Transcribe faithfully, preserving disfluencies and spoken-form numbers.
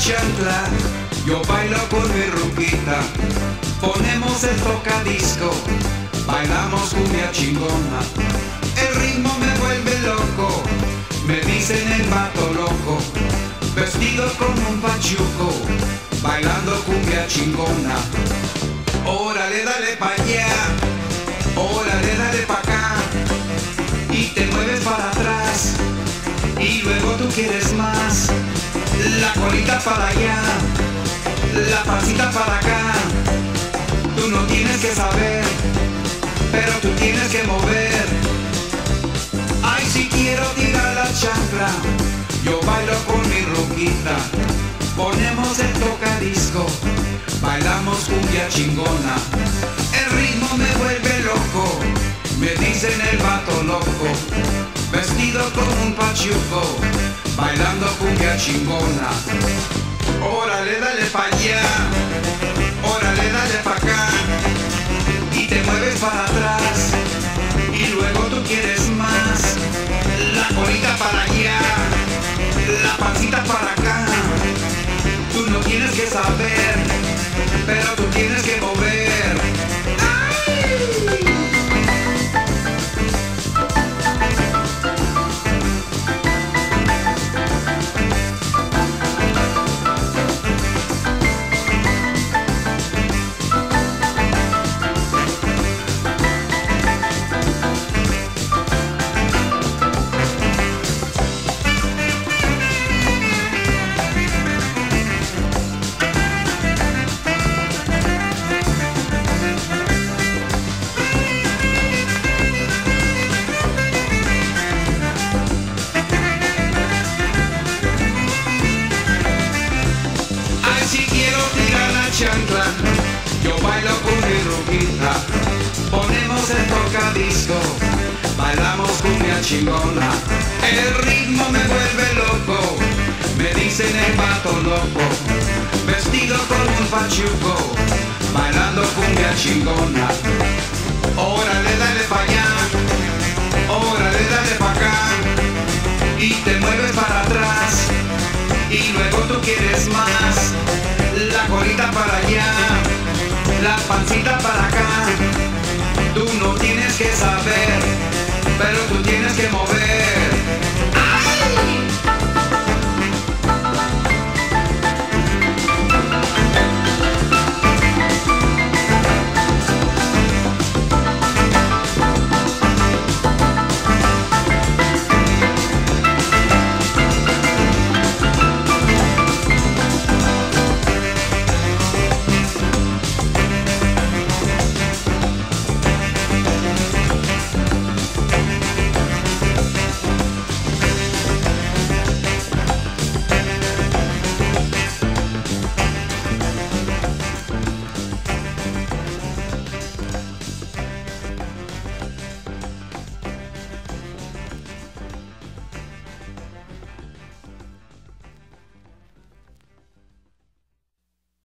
chancla, yo bailo con mi ruquita. Ponemos el tocadisco, bailamos cumbia chingona. El ritmo me vuelve loco, me dicen el vato loco. Vestido como un pachuco, bailando cumbia chingona. Órale, dale pa' allá, órale, dale pa' acá. Y te mueves para atrás, y luego tú quieres más. La colita para allá, la pancita para acá. Tú no tienes que saber, pero tú tienes que mover. Ay, si quiero tirar la chancla, yo bailo con mi ruquita. Ponemos el tocadisco, bailamos cumbia chingona. El ritmo me vuelve loco, me dicen el vato loco. Vestido como un pachuco, bailando cumbia chingona. Órale, dale pa' allá, órale, dale pa' acá. Y te mueves para atrás, y luego tú quieres más. La colita para allá, la pancita para acá. Tú no tienes que saber, pero tú tienes que mover. ¡Ay! Chancla, yo bailo con mi ruquita. Ponemos el tocadisco, bailamos cumbia chingona. El ritmo me vuelve loco, me dicen el vato loco. Vestido como un pachuco, bailando cumbia chingona. Órale, dale pa' allá, órale, dale pa' acá. Y te mueves para atrás, y luego tú quieres más. La colita para allá, la pancita para acá. Tú no tienes que saber, pero tú tienes que mover.